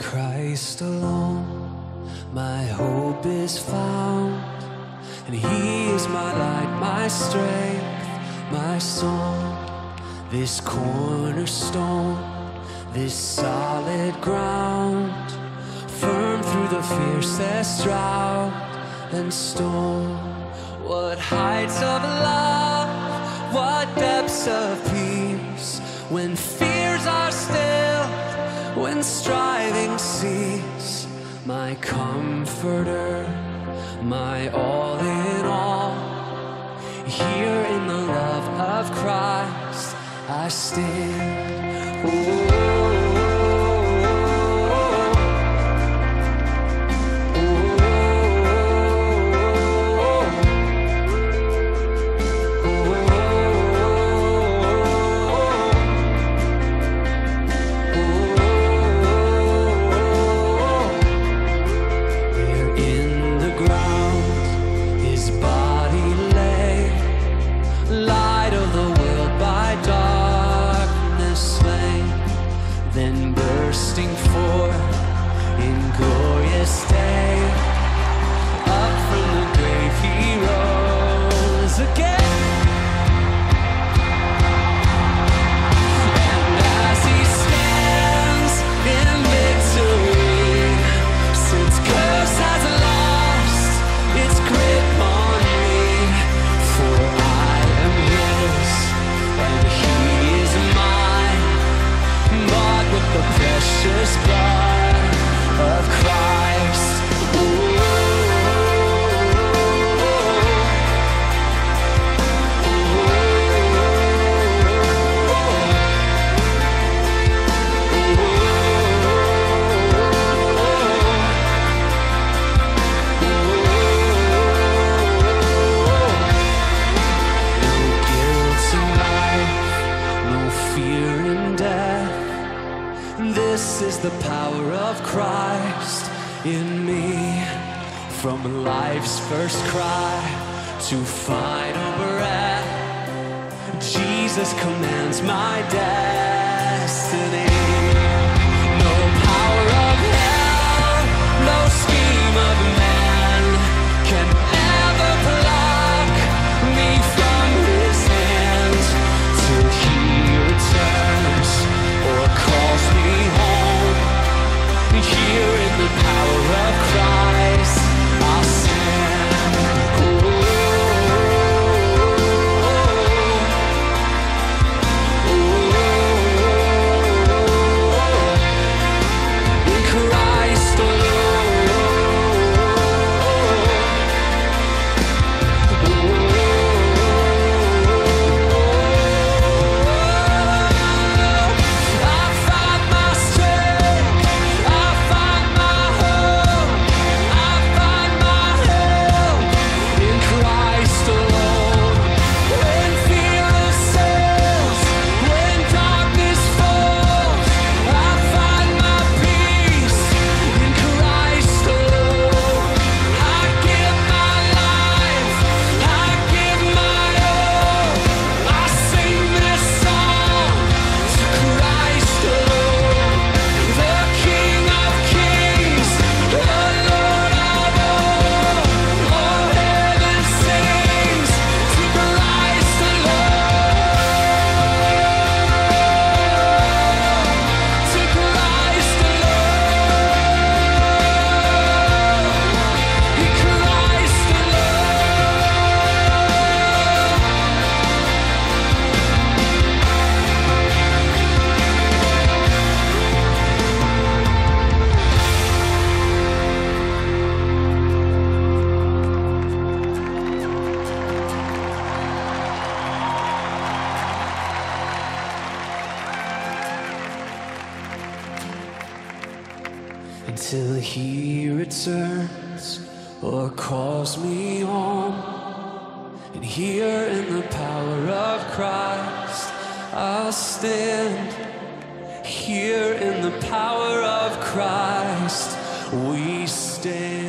Christ alone, my hope is found, and He is my light, my strength, my song. This cornerstone, this solid ground, firm through the fiercest drought and storm. What heights of love, what depths of peace, when fears are stilled, when striving cease. My comforter, my all in all, here in the love of Christ I stand. Oh. Bursting forth in glorious day, up from the grave He rose again. And as He stands in victory, since curse has lost its grip on me, for I am His and He is mine, bought with the precious blood of Christ. No guilt in life, no fear in death. This is the power of Christ in me. From life's first cry to final breath, Jesus commands my destiny. No power of hell, no scheme of man can ever pluck me from His hands till He returns or calls me home. Here in the power of Christ I'll stand. In Christ until He returns or calls me home. And here in the power of Christ I'll stand. Here in the power of Christ we stand.